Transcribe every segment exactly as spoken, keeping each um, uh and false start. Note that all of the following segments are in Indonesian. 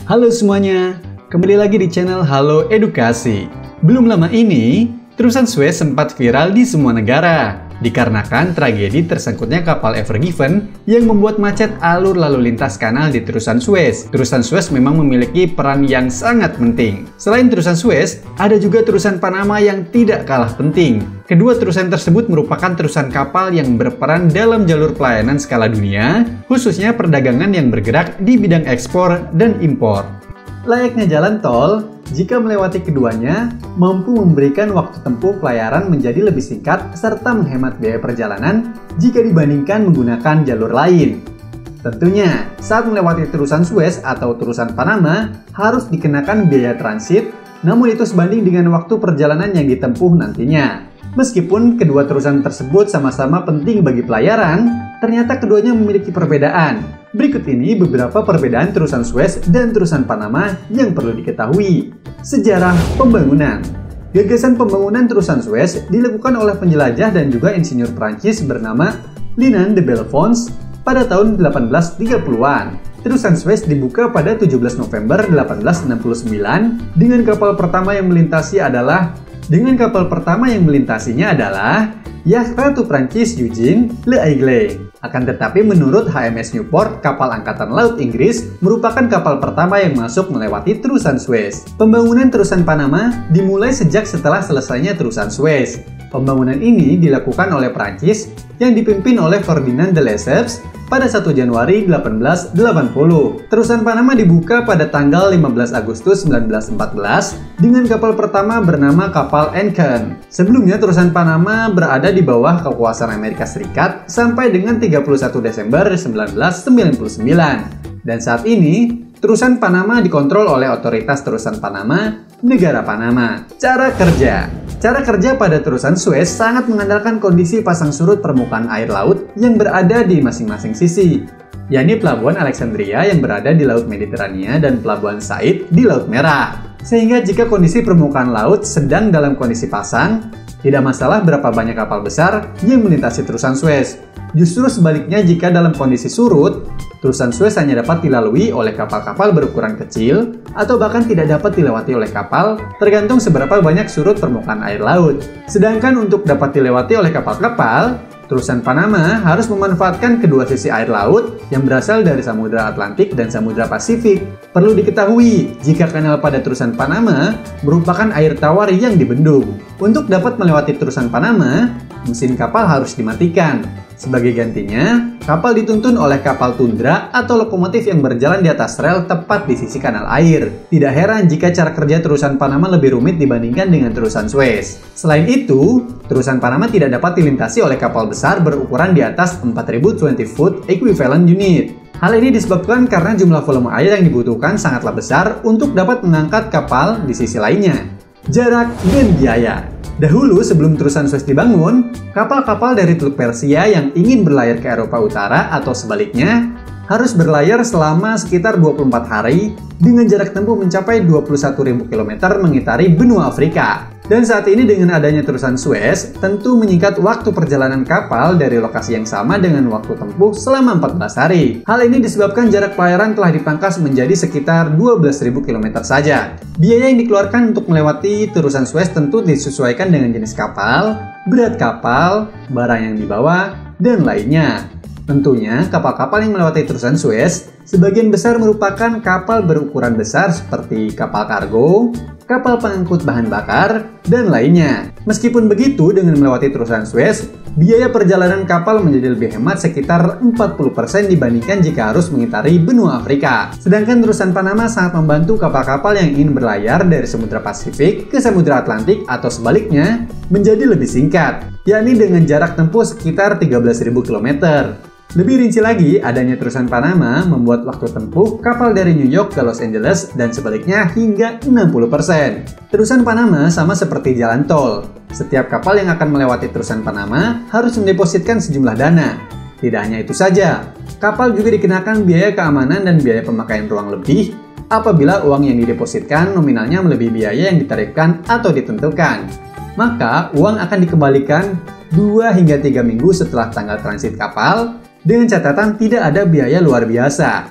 Halo semuanya, kembali lagi di channel Halo Edukasi. Belum lama ini, terusan Suez sempat viral di semua negara dikarenakan tragedi tersangkutnya kapal Ever Given yang membuat macet alur lalu lintas kanal di terusan Suez. Terusan Suez memang memiliki peran yang sangat penting. Selain terusan Suez, ada juga terusan Panama yang tidak kalah penting. Kedua terusan tersebut merupakan terusan kapal yang berperan dalam jalur pelayanan skala dunia, khususnya perdagangan yang bergerak di bidang ekspor dan impor. Layaknya jalan tol, jika melewati keduanya, mampu memberikan waktu tempuh pelayaran menjadi lebih singkat serta menghemat biaya perjalanan jika dibandingkan menggunakan jalur lain. Tentunya, saat melewati terusan Suez atau terusan Panama, harus dikenakan biaya transit, namun itu sebanding dengan waktu perjalanan yang ditempuh nantinya. Meskipun kedua terusan tersebut sama-sama penting bagi pelayaran, ternyata keduanya memiliki perbedaan. Berikut ini beberapa perbedaan terusan Suez dan terusan Panama yang perlu diketahui. Sejarah pembangunan. Gagasan pembangunan terusan Suez dilakukan oleh penjelajah dan juga insinyur Prancis bernama Linan de Bellefonds pada tahun delapan belas tiga puluhan. Terusan Suez dibuka pada tujuh belas November delapan belas enam puluh sembilan dengan kapal pertama yang melintasi adalah Dengan kapal pertama yang melintasinya adalah Yacht Ratu Prancis Eugene L'Aigle. Akan tetapi menurut H M S Newport, kapal Angkatan Laut Inggris merupakan kapal pertama yang masuk melewati terusan Suez. Pembangunan terusan Panama dimulai sejak setelah selesainya terusan Suez. Pembangunan ini dilakukan oleh Prancis yang dipimpin oleh Ferdinand de Lesseps pada satu Januari delapan belas delapan puluh. Terusan Panama dibuka pada tanggal lima belas Agustus sembilan belas empat belas dengan kapal pertama bernama kapal Ancon. Sebelumnya terusan Panama berada di bawah kekuasaan Amerika Serikat sampai dengan tiga puluh satu Desember sembilan belas sembilan puluh sembilan. Dan saat ini, terusan Panama dikontrol oleh otoritas terusan Panama, negara Panama. Cara kerja. Cara kerja pada terusan Suez sangat mengandalkan kondisi pasang surut permukaan air laut yang berada di masing-masing sisi, yakni Pelabuhan Alexandria yang berada di Laut Mediterania dan Pelabuhan Said di Laut Merah. Sehingga jika kondisi permukaan laut sedang dalam kondisi pasang, tidak masalah berapa banyak kapal besar yang melintasi terusan Suez. Justru sebaliknya jika dalam kondisi surut, terusan Suez hanya dapat dilalui oleh kapal-kapal berukuran kecil atau bahkan tidak dapat dilewati oleh kapal, tergantung seberapa banyak surut permukaan air laut. Sedangkan untuk dapat dilewati oleh kapal-kapal, terusan Panama harus memanfaatkan kedua sisi air laut yang berasal dari Samudra Atlantik dan Samudra Pasifik. Perlu diketahui, jika kanal pada terusan Panama merupakan air tawar yang dibendung. Untuk dapat melewati terusan Panama, mesin kapal harus dimatikan. Sebagai gantinya, kapal dituntun oleh kapal tundra atau lokomotif yang berjalan di atas rel tepat di sisi kanal air. Tidak heran jika cara kerja terusan Panama lebih rumit dibandingkan dengan terusan Suez. Selain itu, terusan Panama tidak dapat dilintasi oleh kapal besar berukuran di atas empat ribu dua puluh foot equivalent unit. Hal ini disebabkan karena jumlah volume air yang dibutuhkan sangatlah besar untuk dapat mengangkat kapal di sisi lainnya. Jarak dan biaya. Dahulu sebelum terusan Suez dibangun, kapal-kapal dari Teluk Persia yang ingin berlayar ke Eropa Utara atau sebaliknya harus berlayar selama sekitar dua puluh empat hari dengan jarak tempuh mencapai dua puluh satu ribu kilometer mengitari benua Afrika. Dan saat ini dengan adanya terusan Suez, tentu menyingkat waktu perjalanan kapal dari lokasi yang sama dengan waktu tempuh selama empat belas hari. Hal ini disebabkan jarak pelayaran telah dipangkas menjadi sekitar dua belas ribu kilometer saja. Biaya yang dikeluarkan untuk melewati terusan Suez tentu disesuaikan dengan jenis kapal, berat kapal, barang yang dibawa, dan lainnya. Tentunya, kapal-kapal yang melewati terusan Suez sebagian besar merupakan kapal berukuran besar seperti kapal kargo, kapal pengangkut bahan bakar, dan lainnya. Meskipun begitu, dengan melewati terusan Suez, biaya perjalanan kapal menjadi lebih hemat sekitar empat puluh persen dibandingkan jika harus mengitari benua Afrika. Sedangkan terusan Panama sangat membantu kapal-kapal yang ingin berlayar dari Samudra Pasifik ke Samudra Atlantik atau sebaliknya menjadi lebih singkat, yakni dengan jarak tempuh sekitar tiga belas ribu kilometer. Lebih rinci lagi, adanya terusan Panama membuat waktu tempuh kapal dari New York ke Los Angeles dan sebaliknya hingga enam puluh persen. Terusan Panama sama seperti jalan tol. Setiap kapal yang akan melewati terusan Panama harus mendepositkan sejumlah dana. Tidak hanya itu saja, kapal juga dikenakan biaya keamanan dan biaya pemakaian ruang lebih apabila uang yang didepositkan nominalnya melebihi biaya yang ditarifkan atau ditentukan. Maka uang akan dikembalikan dua hingga tiga minggu setelah tanggal transit kapal, dengan catatan tidak ada biaya luar biasa.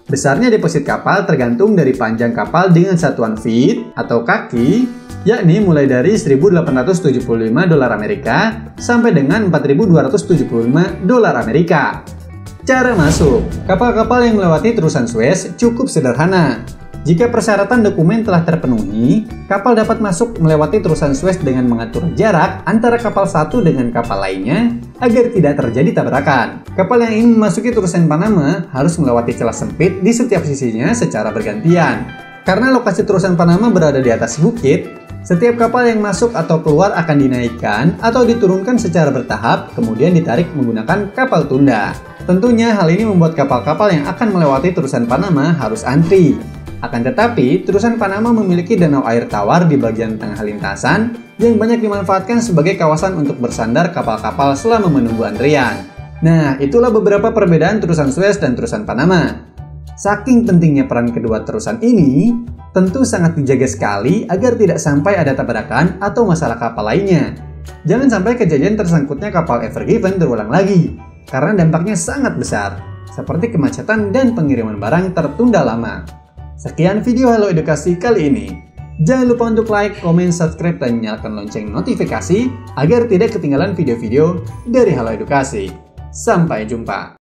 Besarnya deposit kapal tergantung dari panjang kapal dengan satuan feet atau kaki, yakni mulai dari seribu delapan ratus tujuh puluh lima dolar Amerika sampai dengan empat ribu dua ratus tujuh puluh lima dolar Amerika. Cara masuk, kapal-kapal yang melewati terusan Suez cukup sederhana. Jika persyaratan dokumen telah terpenuhi, kapal dapat masuk melewati terusan Suez dengan mengatur jarak antara kapal satu dengan kapal lainnya agar tidak terjadi tabrakan. Kapal yang ingin memasuki terusan Panama harus melewati celah sempit di setiap sisinya secara bergantian. Karena lokasi terusan Panama berada di atas bukit, setiap kapal yang masuk atau keluar akan dinaikkan atau diturunkan secara bertahap, kemudian ditarik menggunakan kapal tunda. Tentunya hal ini membuat kapal-kapal yang akan melewati terusan Panama harus antri. Akan tetapi, terusan Panama memiliki danau air tawar di bagian tengah lintasan yang banyak dimanfaatkan sebagai kawasan untuk bersandar kapal-kapal selama menunggu antrian. Nah, itulah beberapa perbedaan terusan Suez dan terusan Panama. Saking pentingnya peran kedua terusan ini, tentu sangat dijaga sekali agar tidak sampai ada tabrakan atau masalah kapal lainnya. Jangan sampai kejadian tersangkutnya kapal Ever Given terulang lagi, karena dampaknya sangat besar, seperti kemacetan dan pengiriman barang tertunda lama. Sekian video Halo Edukasi kali ini. Jangan lupa untuk like, komen, subscribe, dan nyalakan lonceng notifikasi agar tidak ketinggalan video-video dari Halo Edukasi. Sampai jumpa.